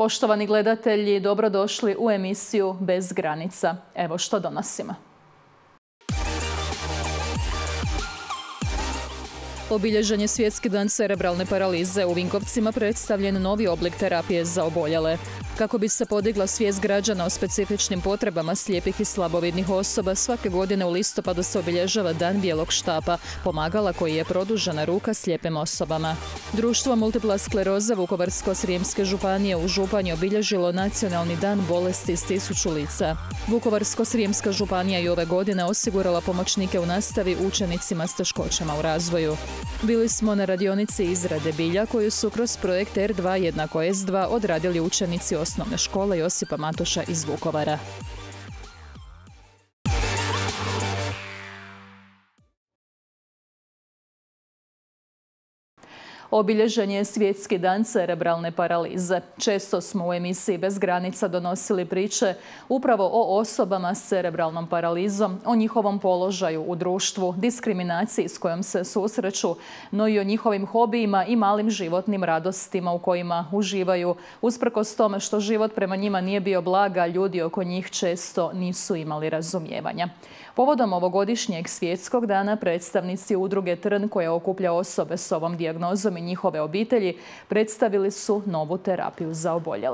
Poštovani gledatelji, dobrodošli u emisiju Bez granica. Evo što donosimo. Obilježen je Svjetski dan cerebralne paralize. U Vinkovcima predstavljen novi oblik terapije za oboljele. Kako bi se podigla svijest građana o specifičnim potrebama slijepih i slabovidnih osoba, svake godine u listopadu se obilježava Dan bijelog štapa, pomagala koji je produžena ruka slijepim osobama. Društvo Multipla skleroza Vukovarsko-srijemske županije u Županji obilježilo Nacionalni dan bolesti s 1000 lica. Vukovarsko-srijemska županija i ove godine osigurala pomoćnike u nastavi učenicima s teškoćama u razvoju. Bili smo na radionici izrade bilja koju su kroz projekt R2 = S2 odradili učenici osnovne škole Josipa Matoša iz Vukovara. Obilježen je Svjetski dan cerebralne paralize. Često smo u emisiji Bez granica donosili priče upravo o osobama s cerebralnom paralizom, o njihovom položaju u društvu, diskriminaciji s kojom se susreću, no i o njihovim hobijima i malim životnim radostima u kojima uživaju, usprkos tome što život prema njima nije bio blag, a ljudi oko njih često nisu imali razumijevanja. Povodom ovogodišnjeg Svjetskog dana predstavnici udruge Trn, koja okuplja osobe s ovom dijagnozom i njihove obitelji, predstavili su novu terapiju za oboljele.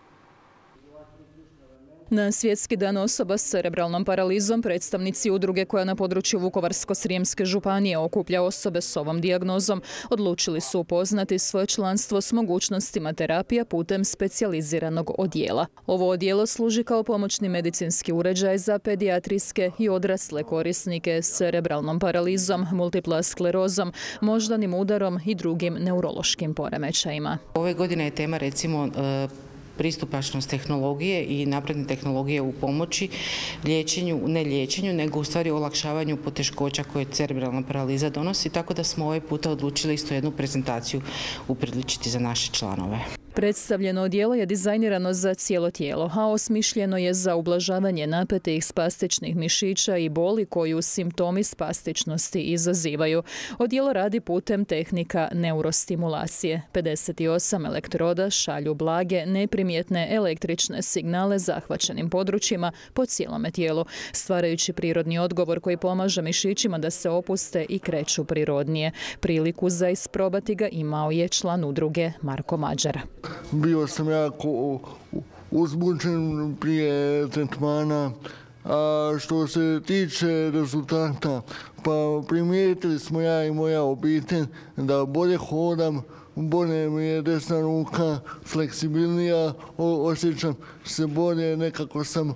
Na Svjetski dan osoba s cerebralnom paralizom predstavnici udruge koja na području Vukovarsko-srijemske županije okuplja osobe s ovom dijagnozom odlučili su upoznati svoje članstvo s mogućnostima terapija putem specijaliziranog odjela. Ovo odjelo služi kao pomoćni medicinski uređaj za pedijatrijske i odrasle korisnike s cerebralnom paralizom, multipla sklerozom, moždanim udarom i drugim neurološkim poremećajima. Ove godine je tema recimo pristupačnost tehnologije i napredne tehnologije u pomoći liječenju, ne liječenju, nego u stvari olakšavanju poteškoća koje cerebralna paraliza donosi, tako da smo ovaj puta odlučili isto jednu prezentaciju upriličiti za naše članove. Predstavljeno odijelo je dizajnirano za cijelo tijelo, a osmišljeno je za ublažavanje napetih spastičnih mišića i boli koju simptomi spastičnosti izazivaju. Odijelo radi putem tehnika neurostimulacije. 58 elektroda šalju blage, neprimjetne električne signale zahvaćenim područjima po cijelome tijelu, stvarajući prirodni odgovor koji pomaže mišićima da se opuste i kreću prirodnije. Priliku za isprobati ga imao je član udruge Marko Mađar. Bio sam jako uzbuđen prije tretmana, a što se tiče rezultata, pa primijetili smo ja i moja obitelj da bolje hodam, bolje mi je desna ruka, fleksibilnija, osjećam se bolje, nekako sam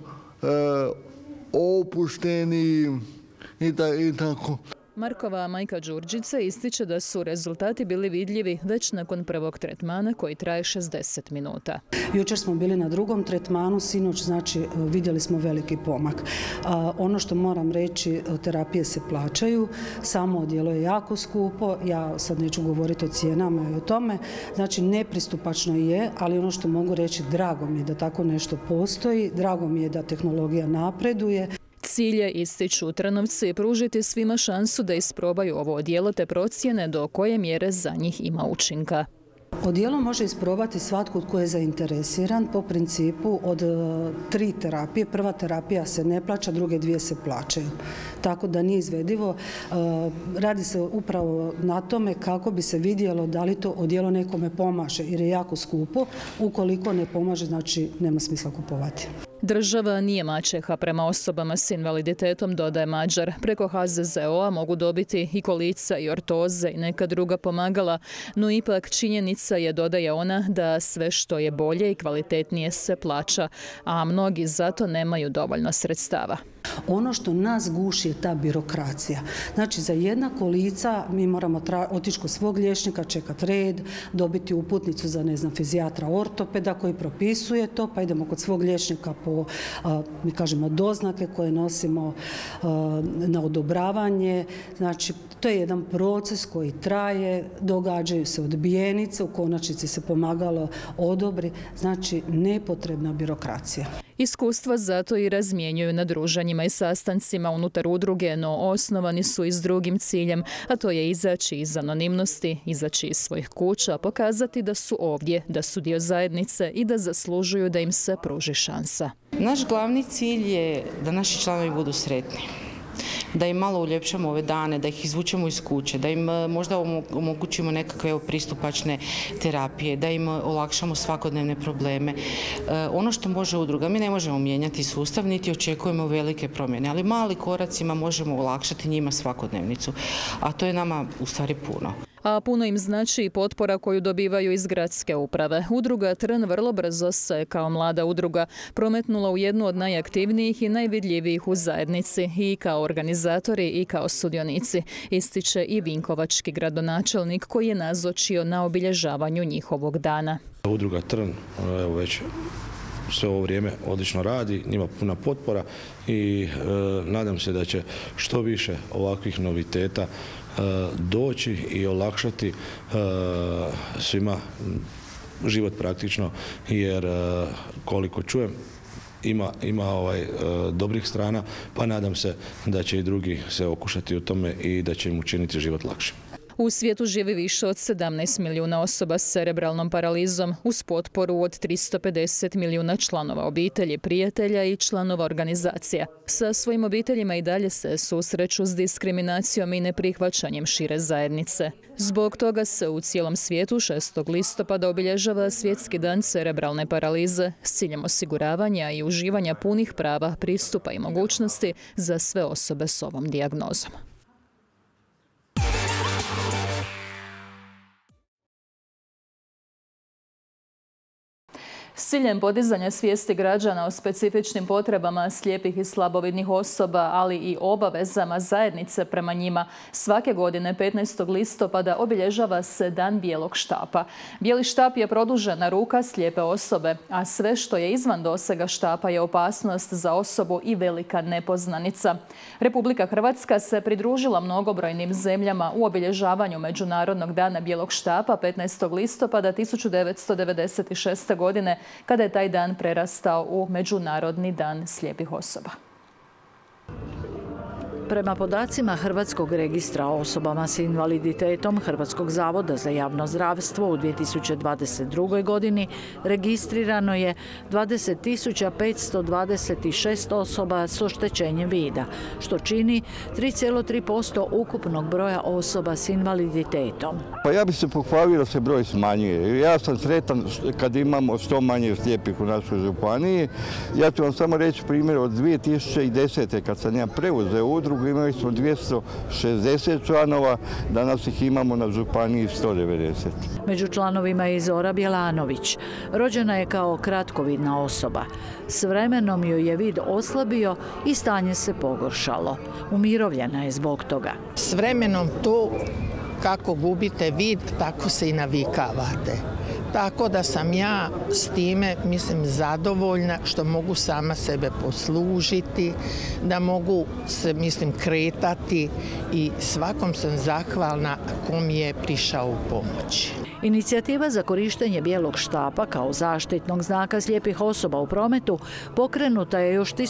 opušteniji i tako. Markova majka Đurđica ističe da su rezultati bili vidljivi već nakon prvog tretmana koji traje 60 minuta. Jučer smo bili na drugom tretmanu, sinoć znači vidjeli smo veliki pomak. Ono što moram reći, terapije se plaćaju, samo odijelo je jako skupo, ja sad neću govoriti o cijenama i o tome, znači nepristupačno je, ali ono što mogu reći, drago mi je da tako nešto postoji, drago mi je da tehnologija napreduje. Cilj je, ističu Trnovci, pružiti svima šansu da isprobaju ovo odijelo te procjene do koje mjere za njih ima učinka. Odijelo može isprobati svatko tko je zainteresiran po principu od 3 terapije. Prva terapija se ne plaća, druge 2 se plaćaju. Tako da nije izvedivo. Radi se upravo na tome kako bi se vidjelo da li to odijelo nekome pomaže, jer je jako skupo. Ukoliko ne pomaže, znači nema smisla kupovati. Država nije maćeha prema osobama s invaliditetom, dodaje Mađar. Preko HZZO-a mogu dobiti i kolica i ortoze i neka druga pomagala, no ipak činjenica je, dodaje ona, da sve što je bolje i kvalitetnije se plaća, a mnogi zato nemaju dovoljno sredstava. Ono što nas guši je ta birokracija. Znači, za jedna kolica mi moramo otići kod svog liječnika, čekati red, dobiti uputnicu za, fizijatra, ortopeda koji propisuje to, pa idemo kod svog liječnika po, mi kažemo, doznake koje nosimo na odobravanje. Znači, to je jedan proces koji traje, događaju se odbijenice, u konačnici se pomagalo odobri, znači nepotrebna birokracija. Iskustva zato i razmjenjuju na druženjima i sastancima unutar udruge, no osnovani su i s drugim ciljem, a to je izaći iz anonimnosti, izaći iz svojih kuća, pokazati da su ovdje, da su dio zajednice i da zaslužuju da im se pruži šansa. Naš glavni cilj je da naši članovi budu sretni, da im malo uljepšamo ove dane, da ih izvučemo iz kuće, da im možda omogućimo nekakve pristupačne terapije, da im olakšamo svakodnevne probleme. Ono što može udruga, mi ne možemo mijenjati sustav, niti očekujemo velike promjene, ali mali koracima možemo olakšati njima svakodnevnicu, a to je nama u stvari puno. A puno im znači i potpora koju dobivaju iz gradske uprave. Udruga Trn vrlo brzo se, kao mlada udruga, prometnula u jednu od najaktivnijih i najvidljivijih u zajednici i kao organizatori i kao sudionici, ističe i vinkovački gradonačelnik koji je nazočio na obilježavanju njihovog dana. Udruga Trn evo već sve ovo vrijeme odlično radi, njima puna potpora i nadam se da će što više ovakvih noviteta doći i olakšati svima život praktično, jer koliko čujem ima dobrih strana, pa nadam se da će i drugi se okušati u tome i da će im učiniti život lakšim. U svijetu živi više od 17 milijuna osoba s cerebralnom paralizom uz potporu od 350 milijuna članova obitelji, prijatelja i članova organizacija. Sa svojim obiteljima i dalje se susreću s diskriminacijom i neprihvaćanjem šire zajednice. Zbog toga se u cijelom svijetu 6. listopada obilježava Svjetski dan cerebralne paralize s ciljem osiguravanja i uživanja punih prava, pristupa i mogućnosti za sve osobe s ovom dijagnozom. S ciljem podizanja svijesti građana o specifičnim potrebama slijepih i slabovidnih osoba, ali i obavezama zajednice prema njima, svake godine 15. listopada obilježava se Dan bijelog štapa. Bijeli štap je produžena ruka slijepe osobe, a sve što je izvan dosega štapa je opasnost za osobu i velika nepoznanica. Republika Hrvatska se pridružila mnogobrojnim zemljama u obilježavanju Međunarodnog dana bijelog štapa 15. listopada 1996. godine, kada je taj dan prerastao u Međunarodni dan slijepih osoba. Prema podacima Hrvatskog registra o osobama s invaliditetom Hrvatskog zavoda za javno zdravstvo u 2022. godini registrirano je 20.526 osoba s oštećenjem vida, što čini 3,3% ukupnog broja osoba s invaliditetom. Pa ja bih se pohvalio da se broj smanjuje. Ja sam sretan kad imamo što manje slijepih u našoj županiji. Ja ću vam samo reći primjer od 2010. kad sam ja preuzeo udrugu, imali smo 260 članova, danas ih imamo na županiji 190. Među članovima je i Zora Bjelanović. Rođena je kao kratkovidna osoba. S vremenom joj je vid oslabio i stanje se pogoršalo. Umirovljena je zbog toga. S vremenom to kako gubite vid, tako se i navikavate. Tako da sam ja s time, mislim, zadovoljna što mogu sama sebe poslužiti, da mogu se, mislim, kretati i svakom sam zahvalna ko mi je prišao u pomoć. Inicijativa za korištenje bijelog štapa kao zaštitnog znaka slijepih osoba u prometu pokrenuta je još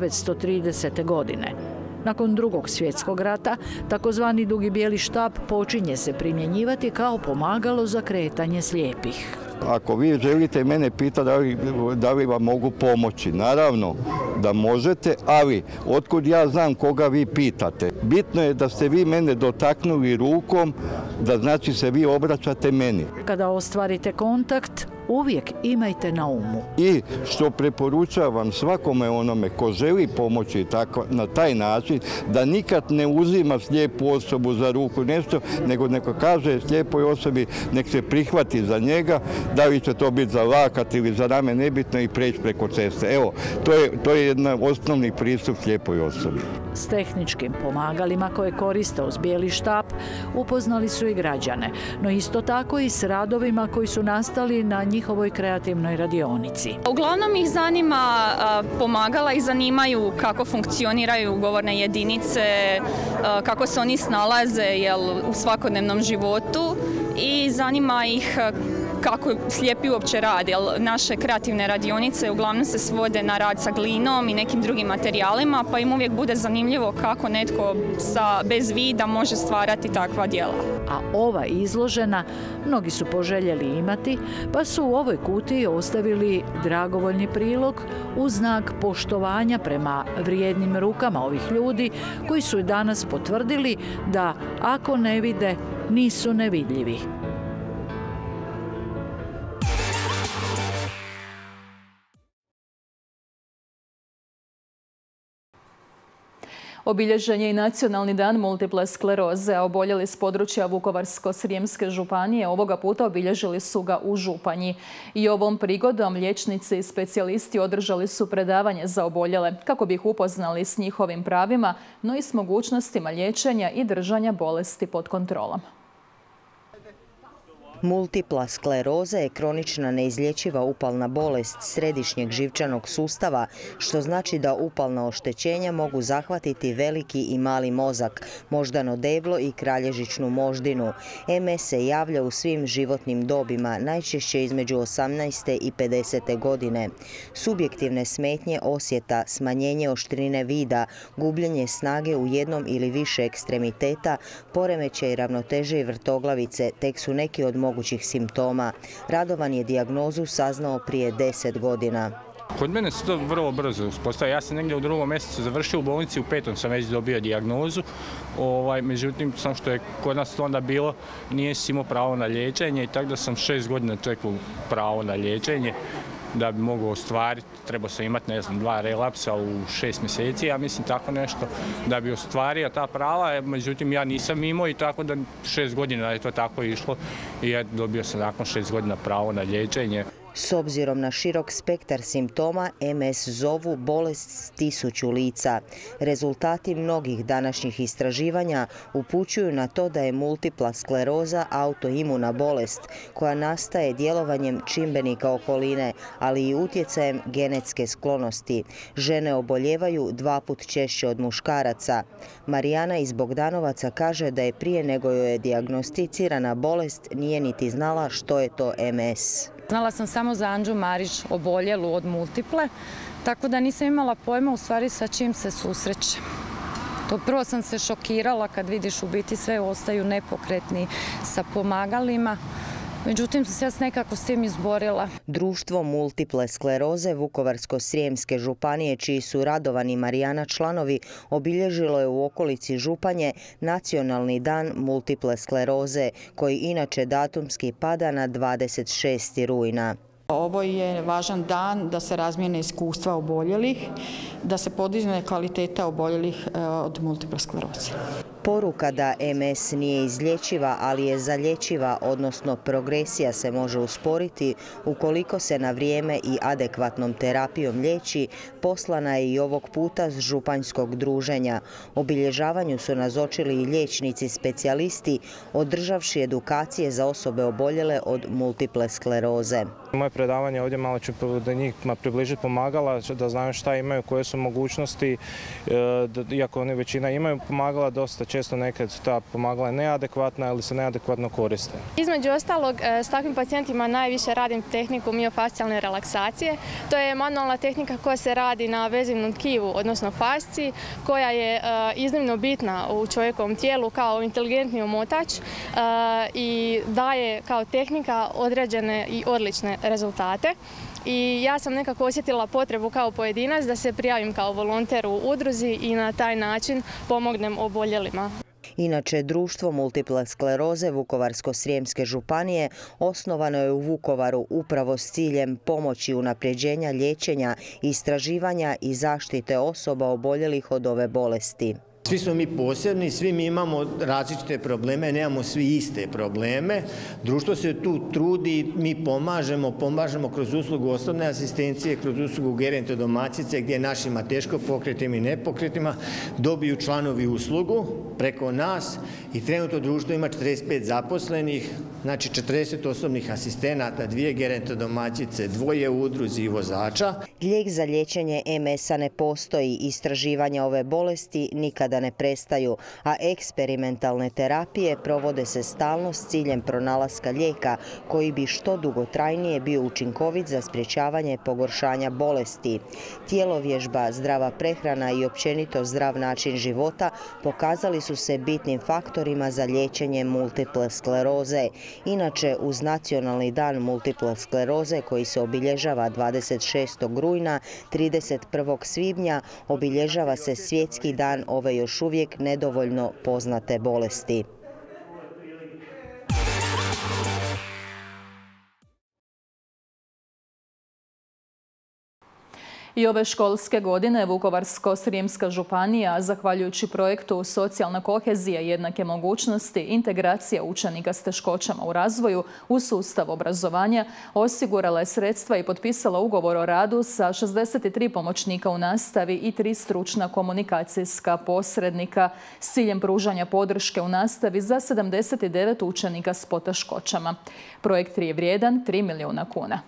1930. godine. Nakon Drugog svjetskog rata, takozvani dugi bijeli štap počinje se primjenjivati kao pomagalo za kretanje slijepih. Ako vi želite mene pitati da li vam mogu pomoći, naravno da možete, ali otkud ja znam koga vi pitate. Bitno je da ste vi mene dotaknuli rukom, da znači se vi obraćate meni. Kada ostvarite kontakt, uvijek imajte na umu. I što preporučavam svakome onome ko želi pomoći na taj način, da nikad ne uzima slijepu osobu za ruku nešto, nego neko kaže slijepoj osobi nek se prihvati za njega, da li će to biti za lakat ili za rame, nebitno, i preći preko ceste. Evo, to je jedan osnovni pristup slijepoj osobi. S tehničkim pomagalima koje koriste uz bijeli štap upoznali su i građane, no isto tako i s radovima koji su nastali na njihovoj kreativnoj radionici. Uglavnom ih zanima pomagala i zanimaju kako funkcioniraju govorne jedinice, kako se oni snalaze u svakodnevnom životu i zanima ih kako slijepi uopće rade, jer naše kreativne radionice uglavnom se svode na rad sa glinom i nekim drugim materijalima, pa im uvijek bude zanimljivo kako netko bez vida može stvarati takva djela. A ova izložena mnogi su poželjeli imati, pa su u ovoj kutiji ostavili dragovoljni prilog u znak poštovanja prema vrijednim rukama ovih ljudi koji su i danas potvrdili da ako ne vide, nisu nevidljivi. Obilježen je i Nacionalni dan multiple skleroze, a oboljeli s područja Vukovarsko-srijemske županije ovoga puta obilježili su ga u Županji. I ovom prigodom liječnici i specijalisti održali su predavanje za oboljele kako bi ih upoznali s njihovim pravima, no i s mogućnostima liječenja i držanja bolesti pod kontrolom. Multipla skleroza je kronična neizlječiva upalna bolest središnjeg živčanog sustava, što znači da upalna oštećenja mogu zahvatiti veliki i mali mozak, moždano deblo i kralježičnu moždinu. MS se javlja u svim životnim dobima, najčešće između 18. i 50. godine. Subjektivne smetnje osjeta, smanjenje oštrine vida, gubljenje snage u jednom ili više ekstremiteta, poremećaj ravnoteže i vrtoglavice tek su neki od mogućih simptoma. Radovan je dijagnozu saznao prije 10 godina. Kod mene se to vrlo brzo uspostavio. Ja sam negdje u 2. mjesecu završio u bolnici, u 5. sam već dobio dijagnozu. Međutim, sam što je kod nas to onda bilo, nije si imao pravo na liječenje i tako da sam 6 godina čekao pravo na liječenje. Da bi mogao ostvariti, trebao sam imati, 2 relapsa u 6 mjeseci, ja mislim tako nešto, da bi ostvario ta prava, međutim ja nisam imao i tako da 6 godina je to tako išlo i dobio sam nakon 6 godina pravo na liječenje. S obzirom na širok spektar simptoma, MS zovu bolest s 1000 lica. Rezultati mnogih današnjih istraživanja upućuju na to da je multipla skleroza autoimuna bolest koja nastaje djelovanjem čimbenika okoline, ali i utjecajem genetske sklonosti. Žene oboljevaju 2 puta češće od muškaraca. Marijana iz Bogdanovaca kaže da je prije nego joj je dijagnosticirana bolest nije niti znala što je to MS. Znala sam samo za Anđu Marić oboljelu od multiple, tako da nisam imala pojma u stvari sa čim se susreće. To prvo sam se šokirala kad vidiš u biti sve ostaju nepokretni sa pomagalima. Međutim, sam se nekako s tim izborila. Društvo multiple skleroze Vukovarsko-srijemske županije, čiji su Radovan i Marijana članovi, obilježilo je u okolici Županje Nacionalni dan multiple skleroze, koji inače datumski pada na 26. rujna. Ovo je važan dan da se razmijene iskustva oboljelih, da se podigne kvaliteta oboljelih od multiple skleroze. Poruka da MS nije izlječiva, ali je zalječiva, odnosno progresija se može usporiti ukoliko se na vrijeme i adekvatnom terapijom liječi, poslana je i ovog puta s županjskog druženja. Obilježavanju su nazočili i liječnici specijalisti, održavši edukacije za osobe oboljele od multiple skleroze. Moje predavanje ovdje malo ću da njima približiti pomagala, da znaju šta imaju, koje su mogućnosti, iako oni većina imaju pomagala, dosta često nekad su ta pomagala neadekvatna ili se neadekvatno koriste. Između ostalog, s takvim pacijentima najviše radim tehniku miofascijalne relaksacije. To je manualna tehnika koja se radi na vezivnom tkivu, odnosno fasciji, koja je iznimno bitna u čovjekovom tijelu kao inteligentni omotač i daje kao tehnika određene i odlične rezultate. I ja sam nekako osjetila potrebu kao pojedinac da se prijavim kao volonter u udruzi i na taj način pomognem oboljelima. Inače, društvo multiple skleroze Vukovarsko-srijemske županije osnovano je u Vukovaru upravo s ciljem pomoći unapređenja liječenja, istraživanja i zaštite osoba oboljelih od ove bolesti. Svi smo mi posebni, svi mi imamo različite probleme, nemamo svi iste probleme. Društvo se tu trudi, mi pomažemo kroz uslugu osobne asistencije, kroz uslugu gerontodomaćice gdje našima teško pokretima i nepokretima dobiju članovi uslugu preko nas i trenutno društvo ima 45 zaposlenih, znači 40 osobnih asistenata, 2 gerontodomaćice, 2 u udruzi i vozača. Lijek za liječenje MS-a ne postoji, istraživanja ove bolesti nikada nikada ne prestaju, a eksperimentalne terapije provode se stalno s ciljem pronalaska lijeka koji bi što dugotrajnije bio učinkovit za sprječavanje pogoršanja bolesti. Tijelovježba, zdrava prehrana i općenito zdrav način života pokazali su se bitnim faktorima za liječenje multiple skleroze. Inače, uz Nacionalni dan multiple skleroze koji se obilježava 26. rujna, 31. svibnja obilježava se Svjetski dan ove još uvijek nedovoljno poznate bolesti. I ove školske godine Vukovarsko-srijemska županija, zahvaljujući projektu Socijalna kohezija i jednake mogućnosti, integracija učenika s teškoćama u razvoju u sustav obrazovanja, osigurala je sredstva i potpisala ugovor o radu sa 63 pomoćnika u nastavi i 3 stručna komunikacijska posrednika s ciljem pružanja podrške u nastavi za 79 učenika s poteškoćama. Projekt je vrijedan 3 milijuna kuna.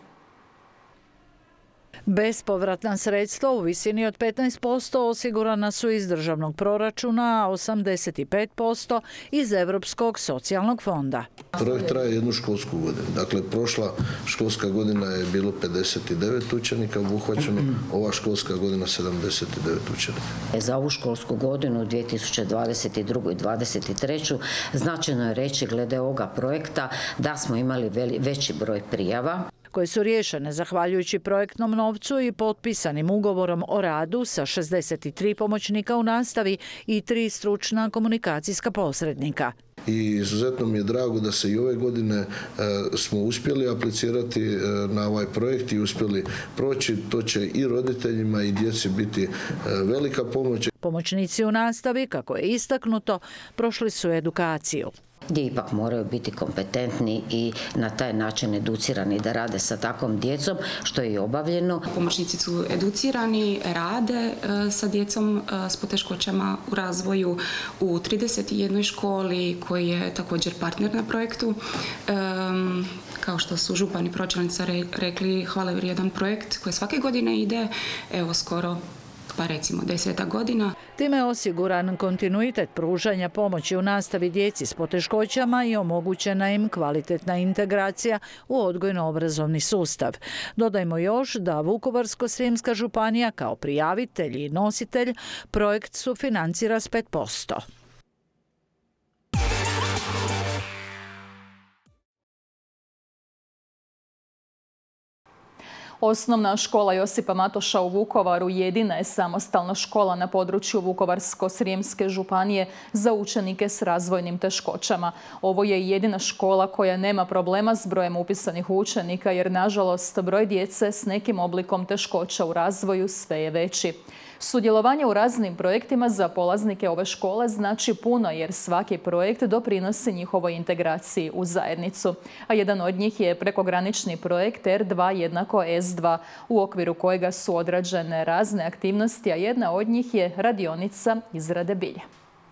Bespovratna sredstva u visini od 15% osigurana su iz državnog proračuna, a 85% iz Europskog socijalnog fonda. Projekt traje jednu školsku godinu. Dakle, prošla školska godina je bilo 59 učenika obuhvaćeno, ova školska godina 79 učenika. Za ovu školsku godinu 2022. i 2023. značajno je reći glede ovoga projekta da smo imali veći broj prijava koje su riješene zahvaljujući projektnom novcu i potpisanim ugovorom o radu sa 63 pomoćnika u nastavi i 3 stručna komunikacijska posrednika. I izuzetno mi je drago da se i ove godine smo uspjeli aplicirati na ovaj projekt i uspjeli proći. To će i roditeljima i djeci biti velika pomoć. Pomoćnici u nastavi, kako je istaknuto, prošli su edukaciju, gdje ipak moraju biti kompetentni i na taj način educirani da rade sa takvom djecom, što je i obavljeno. Pomoćnici su educirani, rade sa djecom s poteškoćama u razvoju u 31 školi koji je također partner na projektu. Kao što su župani pročelnica rekli, hvale vrijedan projekt koji svake godine ide, evo skoro pa recimo 10 godina. Time je osiguran kontinuitet pružanja pomoći u nastavi djeci s poteškoćama i omogućena im kvalitetna integracija u odgojno-obrazovni sustav. Dodajmo još da Vukovarsko-srijemska županija kao prijavitelj i nositelj projekt sufinancira s 5%. Osnovna škola Josipa Matoša u Vukovaru jedina je samostalna škola na području Vukovarsko-srijemske županije za učenike s razvojnim teškoćama. Ovo je jedina škola koja nema problema s brojem upisanih učenika jer, nažalost, broj djece s nekim oblikom teškoća u razvoju sve je veći. Sudjelovanje u raznim projektima za polaznike ove škole znači puno jer svaki projekt doprinosi njihovoj integraciji u zajednicu. A jedan od njih je prekogranični projekt R2 jednako S2 u okviru kojega su odrađene razne aktivnosti, a jedna od njih je radionica izrade bilja.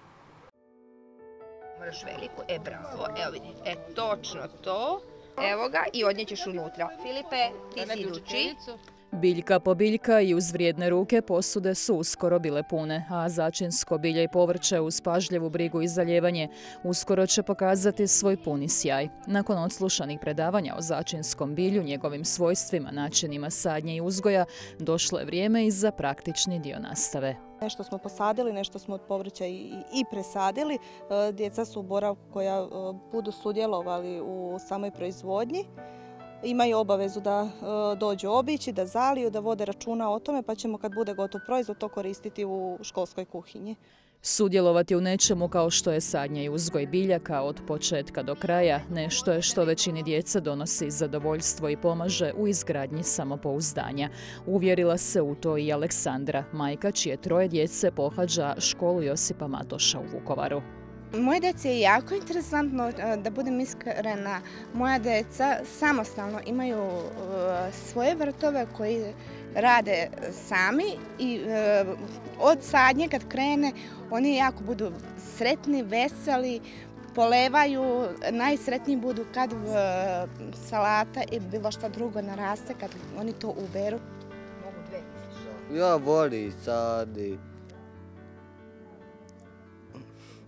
Moraš veliku, bravo, evo vidite, točno to, evo ga i odnjećeš unutra. Filipe, ti si idući. Biljka po biljka i uz vrijedne ruke posude su uskoro bile pune, a začinsko bilje i povrće uz pažljivu brigu i zalijevanje uskoro će pokazati svoj puni sjaj. Nakon odslušanih predavanja o začinskom bilju, njegovim svojstvima, načinima sadnje i uzgoja, došlo je vrijeme i za praktični dio nastave. Nešto smo posadili, nešto smo od povrća i presadili. Djeca su u boravku koja budu sudjelovali u samoj proizvodnji. Imaju obavezu da dođu obići, da zaliju, da vode računa o tome, pa ćemo kad bude gotov proizvod to koristiti u školskoj kuhinji. Sudjelovati u nečemu kao što je sadnja i uzgoj biljaka od početka do kraja nešto je što većini djece donosi zadovoljstvo i pomaže u izgradnji samopouzdanja. Uvjerila se u to i Aleksandra, majka čije 3 djece pohađa školu Josipa Matoša u Vukovaru. Moje djece je jako interesantno, da budem iskrena, moja djeca samostalno imaju svoje vrtove koji rade sami i od sadnje kad krene oni jako budu sretni, veseli, polevaju, najsretniji budu kad salata i bilo šta drugo naraste, kad oni to uberu. Ja volim sadi.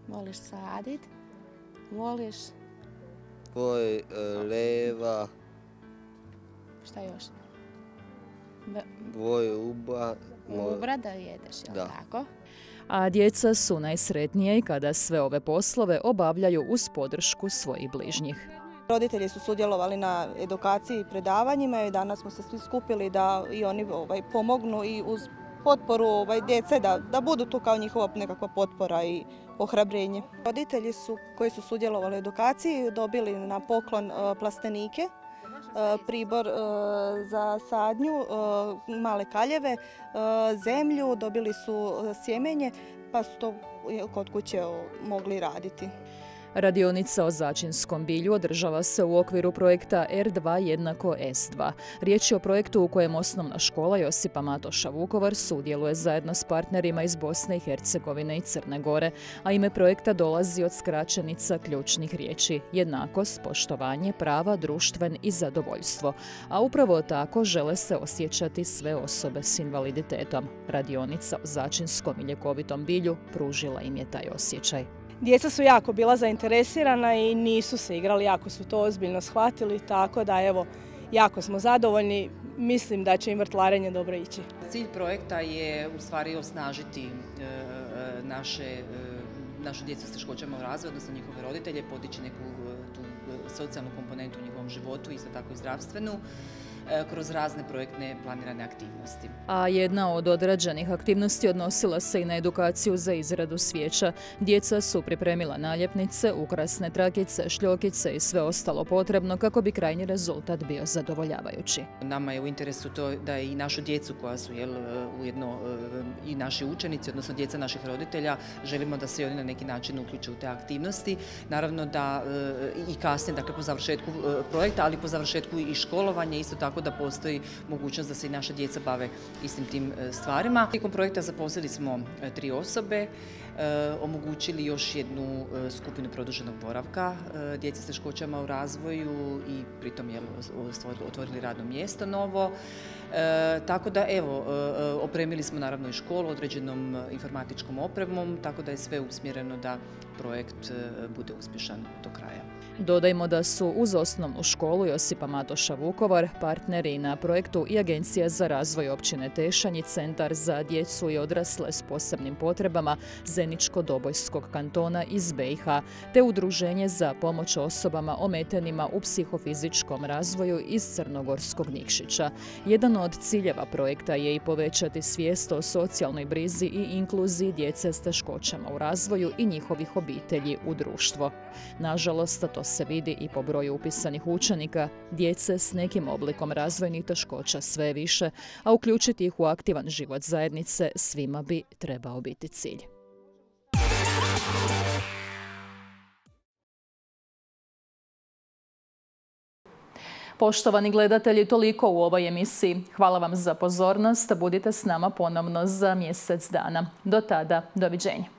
Voliš sadit? Voliš? Leva. Šta još? Ubra da jedeš, jel tako? A djeca su najsretnije i kada sve ove poslove obavljaju uz podršku svojih bližnjih. Roditelji su sudjelovali na edukaciji i predavanjima i danas smo se svi skupili da i oni pomognu i uz potporu djece da budu tu kao njihova nekakva potpora i ohrabrenje. Roditelji koji su sudjelovali u edukaciji dobili na poklon plastenike, pribor za sadnju, male kaljeve, zemlju, dobili su sjemenje pa su to kod kuće mogli raditi. Radionica o začinskom bilju održava se u okviru projekta R2 = S2. Riječ je o projektu u kojem osnovna škola Josipa Matoša Vukovar sudjeluje zajedno s partnerima iz Bosne i Hercegovine i Crne Gore, a ime projekta dolazi od skraćenica ključnih riječi: jednakost, poštovanje, prava, društven i zadovoljstvo. A upravo tako žele se osjećati sve osobe s invaliditetom. Radionica o začinskom i ljekovitom bilju pružila im je taj osjećaj. Djeca su jako bila zainteresirana i nisu se igrali, jako su to ozbiljno shvatili, tako da evo, jako smo zadovoljni. Mislim da će im vrtlarenje dobro ići. Cilj projekta je u stvari osnažiti našu djecu s teškoćama u razvoju, odnosno njihove roditelje, podići neku tu socijalnu komponentu u njihovom životu, isto tako i zdravstvenu, kroz razne projektne planirane aktivnosti. A jedna od odrađenih aktivnosti odnosila se i na edukaciju za izradu svijeća. Djeca su pripremila naljepnice, ukrasne trakice, šljokice i sve ostalo potrebno kako bi krajnji rezultat bio zadovoljavajući. Nama je u interesu to da i našu djecu koja su ujedno i naši učenici, odnosno djeca naših roditelja, želimo da se oni na neki način uključe u te aktivnosti. Naravno da i kasnije, dakle po završetku projekta, ali po završetku i školovanja, isto tako da postoji mogućnost da se i naša djeca bave istim tim stvarima. Tijekom projekta zaposlili smo 3 osobe, omogućili još jednu skupinu produženog boravka djeci s teškoćama u razvoju i pritom otvorili radno mjesto novo. Tako da evo, opremili smo naravno i školu određenom informatičkom opremom, tako da je sve usmjereno da projekt bude uspješan do kraja. Dodajmo da su uz osnovnu školu Josipa Matoša Vukovar partneri na projektu i Agencija za razvoj općine Tešanj i Centar za djecu i odrasle s posebnim potrebama Zeničko-Dobojskog kantona iz BiH, te Udruženje za pomoć osobama ometenima u psihofizičkom razvoju iz Crnogorskog Nikšića. Jedan od ciljeva projekta je i povećati svijest o socijalnoj brizi i inkluziji djece s teškoćama u razvoju i njihovih obitelji u društvo. Nažalost, to se vidi i po broju upisanih učenika, djece s nekim oblikom razvojnih teškoća sve više, a uključiti ih u aktivan život zajednice svima bi trebao biti cilj. Poštovani gledatelji, toliko u ovoj emisiji. Hvala vam za pozornost. Budite s nama ponovno za mjesec dana. Do tada, doviđenja.